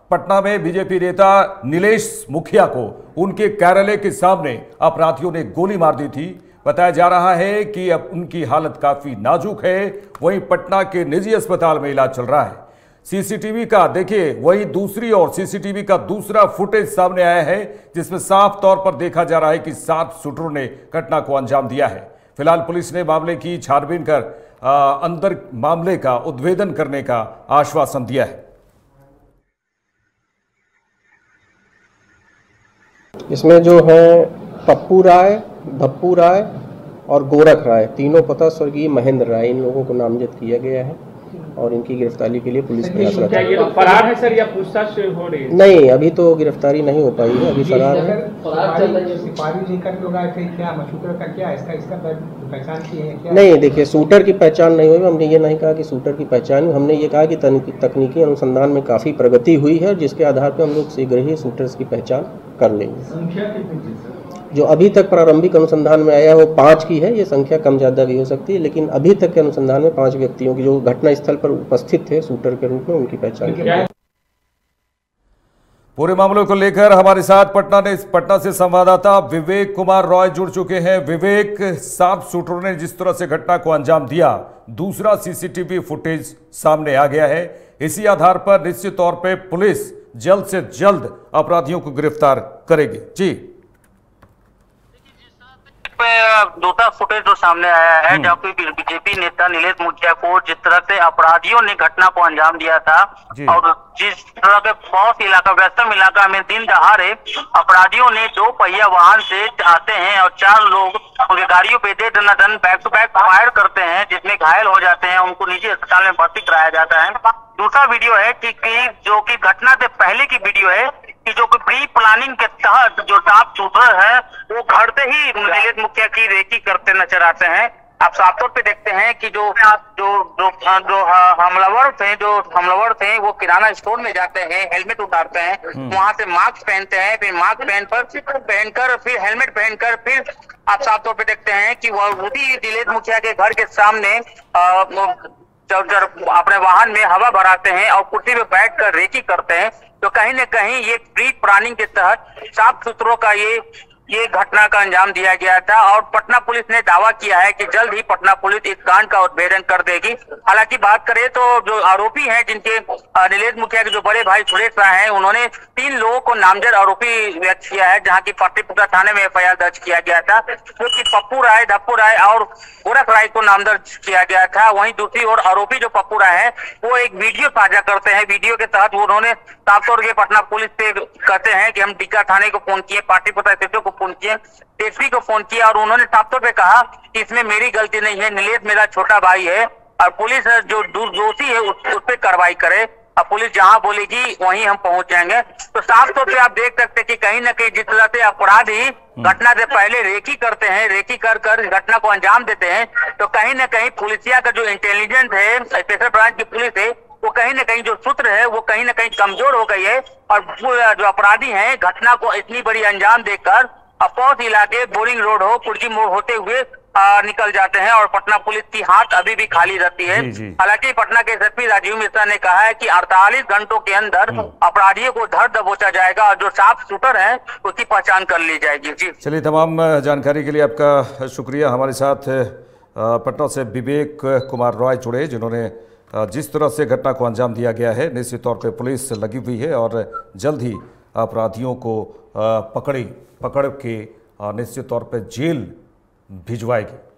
पटना में बीजेपी नेता नीलेश मुखिया को उनके कार्यालय के सामने अपराधियों ने गोली मार दी थी। बताया जा रहा है कि अब उनकी हालत काफी नाजुक है। वहीं पटना के निजी अस्पताल में इलाज चल रहा है। सीसीटीवी का देखिए, वही दूसरी ओर सीसीटीवी का दूसरा फुटेज सामने आया है, जिसमें साफ तौर पर देखा जा रहा है कि 7 शूटरों ने घटना को अंजाम दिया है। फिलहाल पुलिस ने मामले की छानबीन कर अंदर मामले का उद्भेदन करने का आश्वासन दिया है। इसमें जो है पप्पू राय, भप्पू राय और गोरख राय, तीनों पता स्वर्गीय महेंद्र राय, इन लोगों को नामजद किया गया है और इनकी गिरफ्तारी के लिए पुलिस प्रयासरत है। ये फरार है सर या पूछताछ हो रही है? नहीं, अभी तो गिरफ्तारी नहीं हो पाई है, अभी फरार है। नहीं, देखिए, शूटर की पहचान नहीं हुई। हमने ये नहीं कहा कि शूटर की पहचान हुई, हमने ये कहा कि तकनीकी अनुसंधान में काफ़ी प्रगति हुई है, जिसके आधार पर हम लोग शीघ्र ही शूटर्स की पहचान कर लेंगे। जो अभी तक प्रारंभिक अनुसंधान में आया है वो 5 की है। ये संख्या कम ज़्यादा भी हो सकती है, लेकिन अभी तक के अनुसंधान में 5 व्यक्तियों की जो घटनास्थल पर उपस्थित थे शूटर के रूप में, उनकी पहचान की है। पूरे मामले को लेकर हमारे साथ पटना से संवाददाता विवेक कुमार रॉय जुड़ चुके हैं। विवेक, 7 शूटरों ने जिस तरह से घटना को अंजाम दिया, दूसरा सीसीटीवी फुटेज सामने आ गया है। इसी आधार पर निश्चित तौर पर पुलिस जल्द से जल्द अपराधियों को गिरफ्तार करेगी। जी, दूसरा फुटेज जो सामने आया है, जहाँ पे बीजेपी नेता नीलेश मुखिया को जिस तरह से अपराधियों ने घटना को अंजाम दिया था और जिस तरह के पौष इलाका, व्यस्तम इलाका में दिन दहाड़े अपराधियों ने 2 पहिया वाहन से आते हैं और 4 लोग उनके गाड़ियों पे दे दनादन बैक टू बैक फायर करते हैं, जिसमें घायल हो जाते हैं, उनको निजी अस्पताल में भर्ती कराया जाता है। दूसरा वीडियो है कि जो कि घटना से पहले की वीडियो है कि जो कि प्री प्लानिंग के तहत जो 7 शूटर है वो घर से ही नीलेश मुखिया की रेकी करते नजर आते हैं। आप साफ तौर पे देखते हैं कि जो हमलावर थे वो किराना स्टोर में जाते हैं, हेलमेट उतारते हैं, वहां से मास्क पहनते हैं, फिर मास्क पहनकर फिर हेलमेट पहनकर फिर आप साफ तौर पे देखते हैं कि वह उसी नीलेश मुखिया के घर के सामने अपने वाहन में हवा भराते हैं और कुर्सी पे बैठकर रेकी करते हैं। तो कहीं न कहीं ये प्री प्लानिंग के तहत 7 सूत्रों का ये घटना का अंजाम दिया गया था और पटना पुलिस ने दावा किया है कि जल्द ही पटना पुलिस इस कांड का उद्भेदन कर देगी। हालांकि बात करें तो जो आरोपी हैं, जिनके नीलेश मुखिया के जो बड़े भाई सुरेश राय हैं, उन्होंने 3 लोगों को नामजद आरोपी व्यक्त किया है, जहां की पाटलिपुत्र थाने में FIR दर्ज किया गया था, जो कि पप्पू राय, धप्पू राय और गोरख राय को नामजद किया गया था। वहीं दूसरी ओर आरोपी जो पप्पू राय है वो एक वीडियो साझा करते हैं। वीडियो के तहत उन्होंने साफ तौर पर पटना पुलिस से कहते हैं कि हम टीका थाने को फोन किए, पाटलिपुत्र SHO को फोन किए, DSP को फोन किया और उन्होंने साफ तौर पे कहा कि इसमें मेरी गलती नहीं है, नीलेश मेरा छोटा भाई है और पुलिस जो दोषी है उस पर कार्रवाई करे और पुलिस जहां बोलेगी वहीं हम पहुंच जाएंगे। तो साफ तौर पे आप देख सकते हैं कि कहीं न कहीं जिस तरह से अपराधी घटना से पहले रेकी करते हैं, रेकी कर घटना को अंजाम देते हैं, तो कहीं न कहीं पुलिसिया का जो इंटेलिजेंस है, स्पेशल ब्रांच की पुलिस है, वो कहीं न कहीं जो सूत्र है वो कहीं न कहीं कमजोर हो गई है और जो अपराधी हैं घटना को इतनी बड़ी अंजाम देकर अपौध इलाके, बोरिंग रोड हो, कुर्जी मोड़ होते हुए निकल जाते हैं और पटना पुलिस की हाथ अभी भी खाली रहती है। हालांकि पटना के SSP राजीव मिश्रा ने कहा है कि 48 घंटों के अंदर अपराधियों को धर दबोचा जाएगा और जो 7 शूटर हैं उसकी पहचान कर ली जाएगी। जी चलिए, तमाम जानकारी के लिए आपका शुक्रिया। हमारे साथ पटना से विवेक कुमार रॉय जुड़े, जिन्होंने जिस तरह से घटना को अंजाम दिया गया है, निश्चित तौर पर पुलिस लगी हुई है और जल्द ही अपराधियों को पकड़ के निश्चित तौर पर जेल भिजवाएगी।